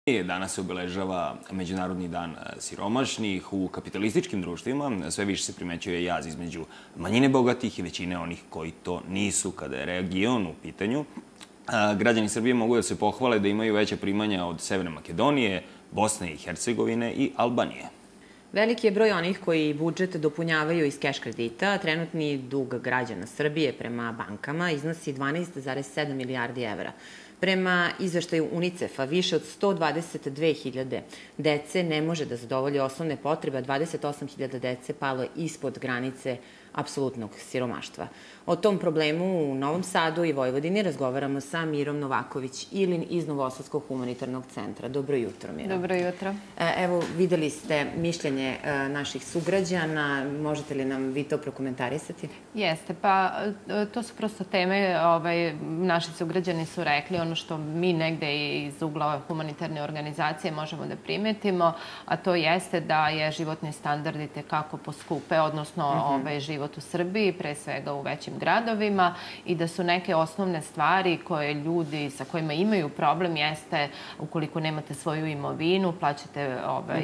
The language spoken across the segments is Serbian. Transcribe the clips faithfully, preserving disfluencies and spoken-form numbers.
Danas se obeležava Međunarodni dan siromašnih. U kapitalističkim društvima sve više se primećuje jaz između manjine bogatih i većine onih koji to nisu. Kada je region u pitanju, građani Srbije mogu da se pohvale da imaju veća primanja od Severne Makedonije, Bosne i Hercegovine i Albanije. Veliki je broj onih koji budžet dopunjavaju iz keš kredita. Trenutni dug građana Srbije prema bankama iznosi dvanaest zarez sedam milijardi evra. Prema izveštaju UNICEF-a, više od sto dvadeset dve hiljade dece ne može da zadovolje osnovne potrebe, a dvadeset osam hiljada dece palo ispod granice apsolutnog siromaštva. O tom problemu u Novom Sadu i Vojvodini razgovaramo sa Mirom Novaković-Ilin iz Novosadskog humanitarnog centra. Dobro jutro, Mira. Dobro jutro. Evo, videli ste mišljenje naših sugrađana. Možete li nam vi to prokomentarisati? Jeste, pa to su prosto teme, naši sugrađani su rekli ono što mi negde iz ugla humanitarne organizacije možemo da primetimo, a to jeste da je životni standard i tekako poskupe, odnosno život u Srbiji, pre svega u većim gradovima, i da su neke osnovne stvari koje ljudi sa kojima imaju problem jeste ukoliko nemate svoju imovinu, plaćate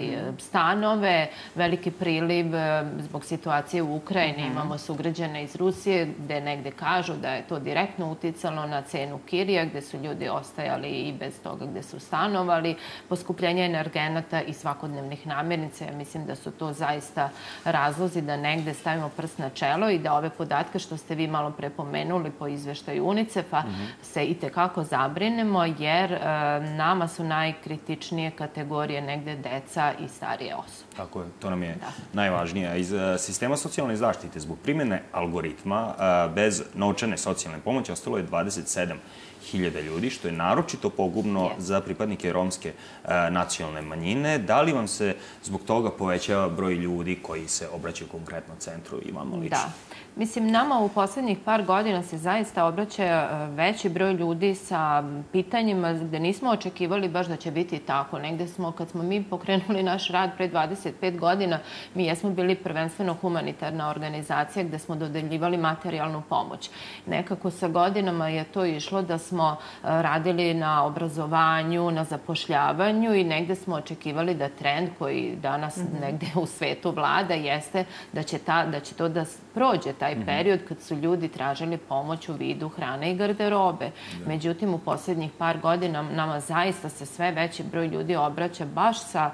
stanove, veliki priliv zbog situacije u Ukrajini. Imamo sugrađane iz Rusije gde negde kažu da je to direktno uticalo na cenu kirija, gde su ljudi ostajali i bez toga gde su stanovali, poskupljenje energenata i svakodnevnih namirnica. Ja mislim da su to zaista razlozi da negde stavimo prst na čelo i da ove podatke što ste vi malo pre pomenuli po izveštaju UNICEF-a se i tekako zabrinemo, jer nama su najkritičnije kategorije negde deca i starije osobe. Tako je, to nam je najvažnije. Iz sistema socijalne zaštite zbog primjene algoritma bez novčane socijalne pomoći ostalo je dvadeset sedam hiljada ljudi, što je naročito pogubno za pripadnike romske nacionalne manjine. Da li vam se zbog toga povećava broj ljudi koji se obraćaju konkretno centru i vama lično? Da. Mislim, nama u poslednjih par godina se zaista obraća veći broj ljudi sa pitanjima gde nismo očekivali baš da će biti tako. Negde smo, kad smo mi pokrenuli naš rad pre dvadeset pet godina, mi jesmo bili prvenstveno humanitarna organizacija gde smo dodeljivali materijalnu pomoć. Nekako sa godinama je to išlo da smo radili na obrazovanju, na zapošljavanju i negde smo očekivali da trend koji danas negde u svetu vlada jeste da će to da prođe taj period kad su ljudi tražili pomoć u vidu hrane i garderobe. Međutim, u posljednjih par godina nama zaista se sve veći broj ljudi obraća baš sa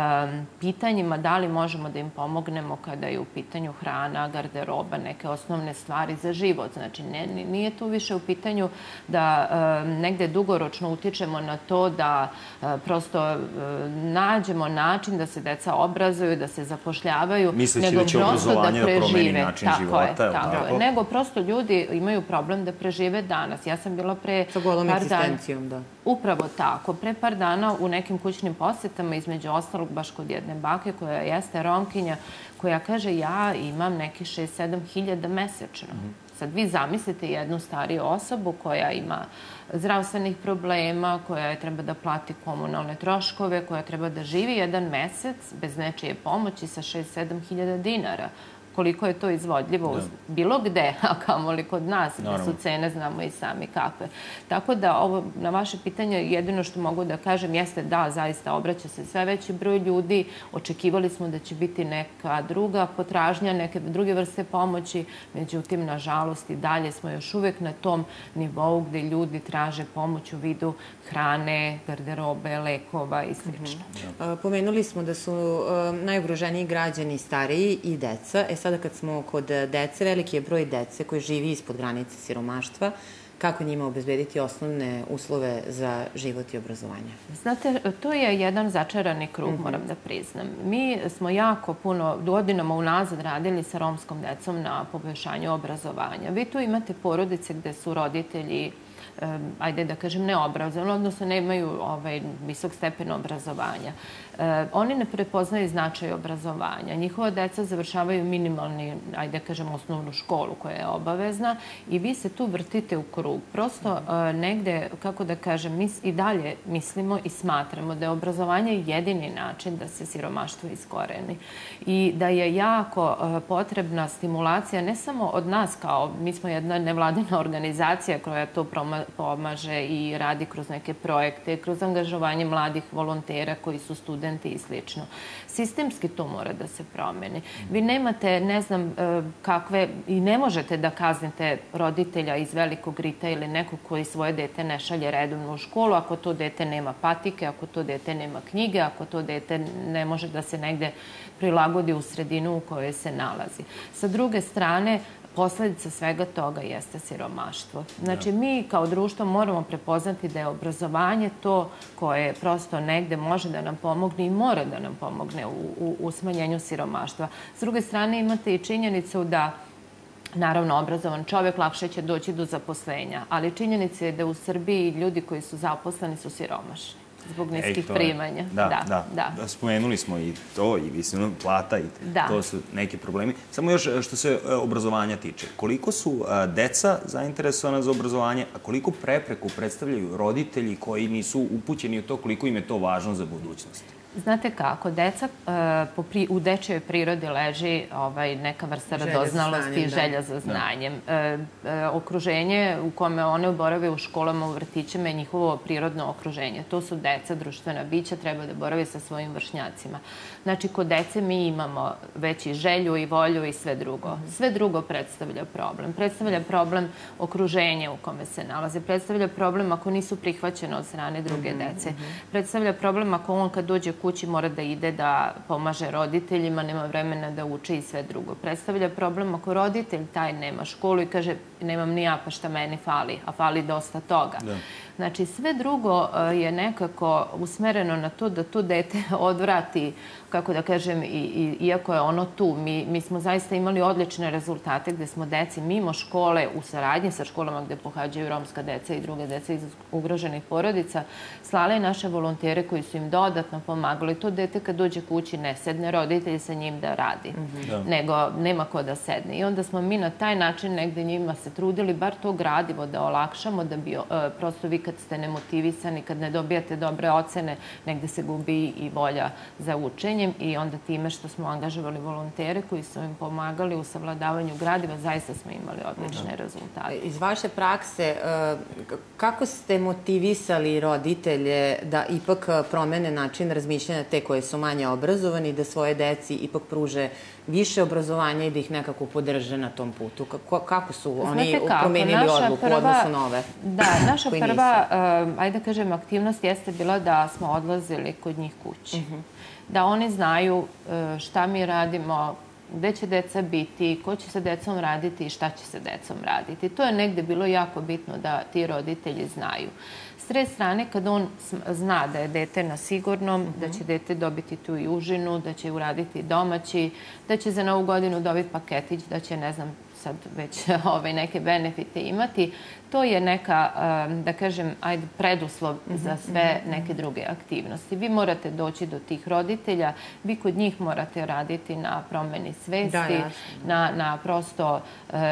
pitanjima da li možemo da im pomognemo kada je u pitanju hrana, garderoba, neke osnovne stvari za život. Znači, nije tu više u pitanju da negde dugoročno utičemo na to da prosto nađemo način da se deca obrazuju, da se zapošljavaju, misleći da će obrazovanje da promeni način života. Nego prosto ljudi imaju problem da prežive danas. Ja sam bila pre sa golom egzistencijom, da. Upravo tako. Pre par dana u nekim kućnim posetama, između ostalog baš kod jedne bake koja jeste Romkinja, koja kaže ja imam nekih šest sedam hiljada mesečno. Sad vi zamislite jednu stariju osobu koja ima zdravstvenih problema, koja treba da plati komunalne troškove, koja treba da živi jedan mesec bez nečije pomoći sa šest sedam hiljada dinara. Koliko je to izvodljivo bilo gde, a kamoli kod nas, gde su cene, znamo i sami kakve. Tako da, ovo na vaše pitanje, jedino što mogu da kažem jeste da, zaista obraća se sve veći broj ljudi. Očekivali smo da će biti neka druga potražnja, neke druge vrste pomoći. Međutim, nažalost, i dalje smo još uvek na tom nivou gde ljudi traže pomoć u vidu hrane, garderobe, lekova i sl. Pomenuli smo da su najugroženiji građani stariji i deca. E sada kad smo kod dece, veliki je broj dece koji živi ispod granice siromaštva. Kako njima obezbediti osnovne uslove za život i obrazovanje? Znate, to je jedan začarani krug, moram da priznam. Mi smo jako puno godinama unazad radili sa romskom decom na poboljšanju obrazovanja. Vi tu imate porodice gde su roditelji ajde da kažem, neobrazovani, odnosno nemaju visok stepen obrazovanja. Oni ne prepoznaju značaj obrazovanja. Njihova deca završavaju minimalni, ajde da kažem, osnovnu školu koja je obavezna i vi se tu vrtite u krug. Prosto negde, kako da kažem, mi i dalje mislimo i smatramo da je obrazovanje jedini način da se siromaštvo iskoreni i da je jako potrebna stimulacija ne samo od nas kao, mi smo jedna nevladina organizacija koja to pomaže i radi kroz neke projekte, kroz angažovanje mladih volontera koji su studenti i slično. Sistemski to mora da se promeni. Vi nemate, ne znam kakve, i ne možete da kaznite roditelja iz Velikog Rita ili nekog koji svoje dete ne šalje redovno u školu, ako to dete nema patike, ako to dete nema knjige, ako to dete ne može da se negde prilagodi u sredinu u kojoj se nalazi. Sa druge strane, posledica svega toga jeste siromaštvo. Znači, mi kao društvo moramo prepoznati da je obrazovanje to koje prosto negde može da nam pomogne i mora da nam pomogne u, u smanjenju siromaštva. S druge strane, imate i činjenicu da naravno, obrazovan čovjek lakše će doći do zaposlenja, ali činjenica je da u Srbiji ljudi koji su zaposleni su siromašni zbog niskih primanja. Da, da. Spomenuli smo i to, i visinu plata, i to su neki problemi. Samo još što se obrazovanja tiče. Koliko su deca zainteresovana za obrazovanje, a koliko prepreku predstavljaju roditelji koji nisu upućeni u to koliko im je to važno za budućnost? Znate kako, deca u dečjoj prirodi leži neka vrsta radoznalosti i želja za znanjem. Okruženje u kome one borave u školama, u vrtićima je njihovo prirodno okruženje. To su deca, društvena bića, treba da borave sa svojim vršnjacima. Znači, kod dece mi imamo već i želju i volju i sve drugo. Sve drugo predstavlja problem. Predstavlja problem okruženja u kome se nalaze. Predstavlja problem ako nisu prihvaćene od strane druge dece. Predstavlja problem ako on kad dođe kući mora da ide da pomaže roditeljima, nema vremena da uči i sve drugo. Predstavlja problem ako roditelj taj nema školu i kaže nemam ni ja pa šta meni fali, a fali dosta toga. Znači, sve drugo je nekako usmereno na to da to dete odvrati, kako da kažem, iako je ono tu. Mi smo zaista imali odlične rezultate gde smo deci mimo škole u saradnji sa školama gde pohađaju romska deca i druge deca iz ugroženih porodica, slale naše volontere koji su im dodatno pomagali. To dete kad dođe kući ne sedne roditelji sa njim da radi, nego nema ko da sedne. I onda smo mi na taj način negde njima se trudili bar to gradivo da olakšamo, da bi prosto vi kad ste nemotivisani, kad ne dobijate dobre ocene, negde se gubi i volja za učenjem i onda time što smo angažovali volontere koji su im pomagali u savladavanju gradiva, zaista smo imali odlične rezultate. Iz vaše prakse, kako ste motivisali roditelje da ipak promene način razmišljanja te koje su manje obrazovani, da svoje deci ipak pruže više obrazovanja i da ih nekako podrže na tom putu? Kako su oni promenili odluku u odnosu na ove? Da, naša prva, ajde da kažem, aktivnost jeste bila da smo odlazili kod njih kući. Da oni znaju šta mi radimo, gde će deca biti, ko će sa decom raditi i šta će sa decom raditi. To je negde bilo jako bitno da ti roditelji znaju. S tre strane, kad on zna da je dete na sigurnom, da će dete dobiti tu i užinu, da će uraditi domaći, da će za Novu godinu dobiti paketić, da će, ne znam, sad već neke benefite imati, to je neka, da kažem, ajde, preduslov za sve neke druge aktivnosti. Vi morate doći do tih roditelja, vi kod njih morate raditi na promeni svesti, na prosto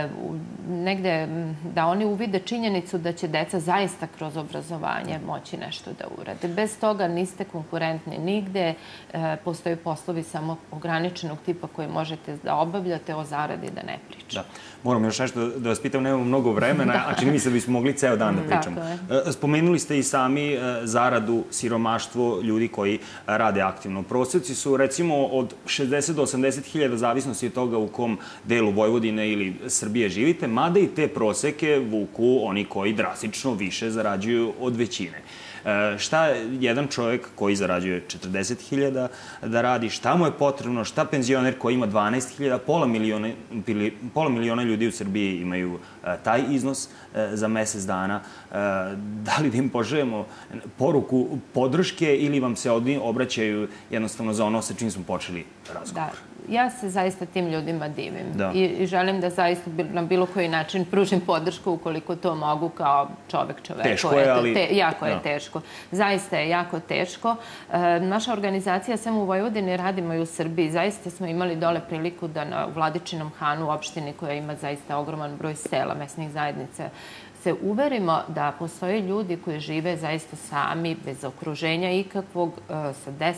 negde da oni uvide činjenicu da će deca zaista kroz obrazovanje moći nešto da urade. Bez toga niste konkurentni nigde, postoje poslovi samo ograničenog tipa koje možete da obavljate, o zaradi da ne pričam. Moram još nešto da vas pitam, nemamo mnogo vremena, a čini mi se da bismo mogli ceo dan da pričamo. Spomenuli ste i sami zaradu, siromaštvo ljudi koji rade aktivno. Proseci su recimo od šezdeset do osamdeset hiljada zavisnosti od toga u kom delu Vojvodine ili Srbije živite, mada i te proseke vuku oni koji drastično više zarađuju od većine. Šta jedan čovjek koji zarađuje četrdeset hiljada da radi, šta mu je potrebno, šta penzioner koji ima dvanaest hiljada, pola miliona ljudi u Srbiji imaju taj iznos za mesec dana. Da li da im pošaljemo poruku podrške ili vam se oni obraćaju jednostavno za ono sa čim smo počeli razgovor? Ja se zaista tim ljudima divim i želim da zaista na bilo koji način pružim podršku ukoliko to mogu kao čovek čoveku. Teško je, ali... Jako je teško. Zaista je jako teško. Naša organizacija samo u Vojvodini, radimo i u Srbiji. Zaista smo imali dole priliku da na Vladičinom Hanu, u opštini koja ima zaista ogroman broj sela, mesnih zajednica, se uverimo da postoje ljudi koji žive zaista sami, bez okruženja ikakvog, sa deset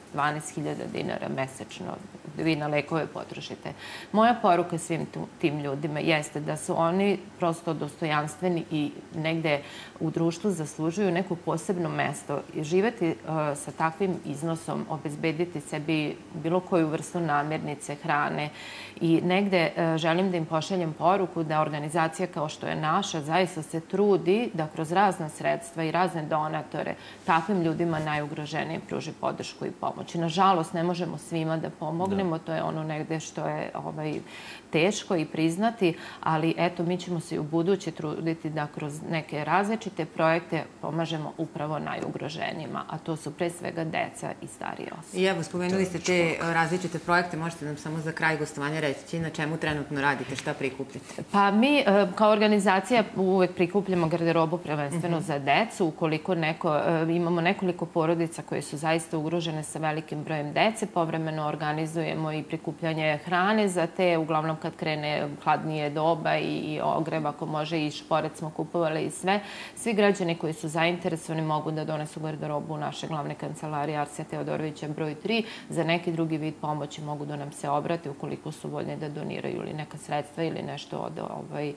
dvanaest hiljada dinara mesečno vi na lekove potrošite. Moja poruka svim tim ljudima jeste da su oni prosto dostojanstveni i negde u društvu zaslužuju neko posebno mesto. Živeti sa takvim iznosom, obezbediti sebi bilo koju vrstu namirnice, hrane i negde želim da im pošaljem poruku da organizacija kao što je naša zaista se trudi da kroz razna sredstva i razne donatore takvim ljudima najugroženije pruži podršku i pomoć. Nažalost, ne možemo svima da pomognemo, to je ono negde što je teško i priznati, ali eto, mi ćemo se i u budući truditi da kroz neke različite projekte pomažemo upravo najugroženijima, a to su pre svega deca i starije osobe. I evo, spomenuli ste te različite projekte, možete nam samo za kraj gostovanja reći na čemu trenutno radite, šta prikupljate? Pa mi kao organizacija uvek prikupljamo garderobu prvenstveno za decu, ukoliko imamo nekoliko porodica koje su zaista ugrožene sa velikim brojem dece, povremeno organizujemo i prikupljanje hrane za te, uglavnom kad krene hladnije doba i ogreb, ako može i šporet smo kupovali i sve. Svi građani koji su zainteresovani mogu da donesu garderobu u naše glavne kancelarije Arsija Teodorovića broj tri. Za neki drugi vid pomoći mogu da nam se obrate ukoliko su voljni da doniraju ili neka sredstva ili nešto od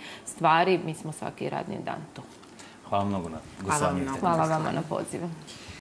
stvari. Mi smo svaki radni dan tu. Hvala mnogo na gostovanju. Hvala vama na pozivu.